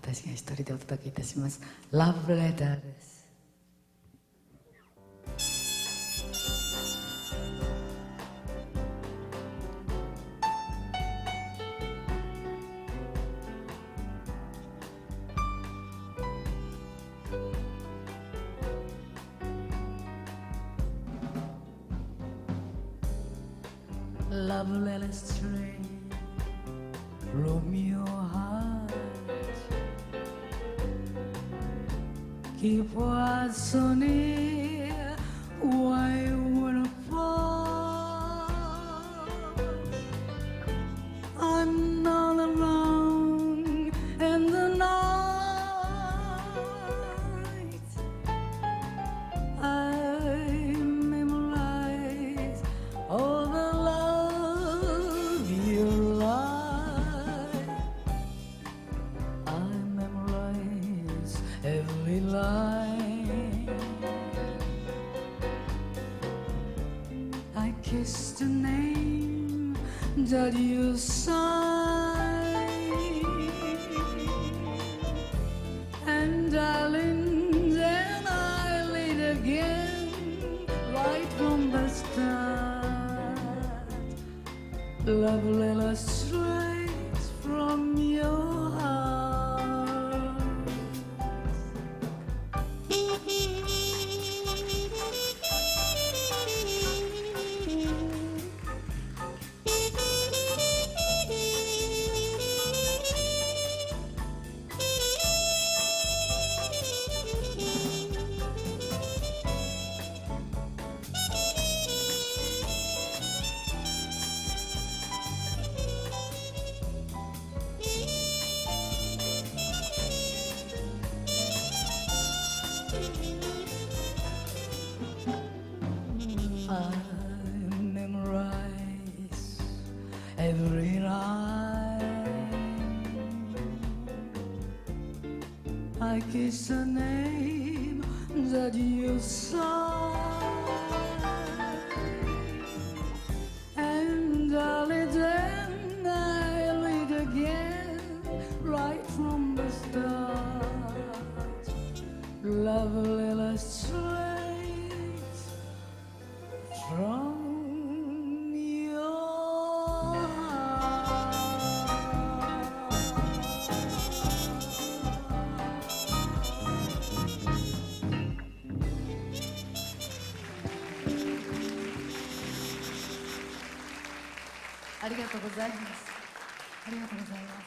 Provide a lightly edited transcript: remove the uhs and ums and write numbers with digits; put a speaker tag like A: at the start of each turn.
A: 私が一人でお届けいたします。ラブレターです。Love letter straight from your heart. Keep us so near, why wanna fall? I'm not alone in the night. I memorize all the love you like. I memorize every line. I kiss the name that you sign, and darling, then I lead again right from the start. Love letter straight from your heart. I memorize every line. I kiss the name that you sign, and darling, then I lead again right from the start. Love letter straight from your heart. ありがとうございます。ありがとうございます。